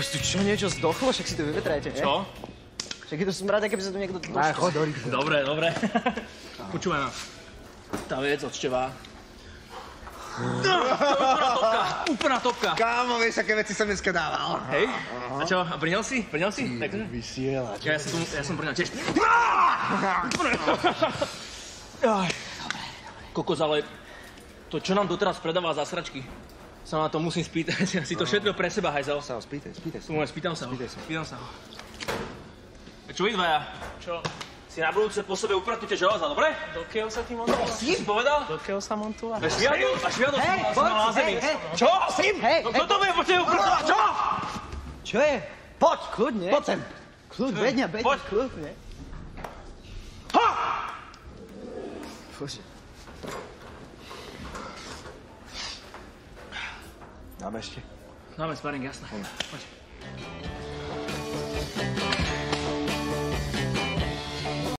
Kokos, tu čo, niečo zdochlo? Však si to vyvetrajte, nie? Čo? Však je to smrad, keby sa tu niekto došlo. Aj, chod do rýchlo. Dobre, dobre. Počúvaj ma. Tá vec od števa. Úplná topka. Kámo, vieš, aké veci som dneska dával. Hej? A čo, a priňal si? Priňal si? Vysielač. Ja som priňal tiež. Kokos, ale to, čo nám doteraz predával za sračky, sa na to musím spýtať. Ja si to šetril pre seba, hajzel. Sa ho spýtaj sa. Spýtam sa ho. Čo vy dvaja? Čo? Si na budúce po sebe upratnite železa, dobre? Dokiaľ sa ti montoval? Si povedal? Dokiaľ sa montoval? Až viadol na zemi. hej. Čo? Sim? Hej, No kto to bude po tebe upratovať? Čo? Čo je? Poď, kľudne. Poď sem. Kľud, bedňa, Poď. kľudne. Ha! Bože. Dáme ešte. Dáme sparing, jasné. Poď.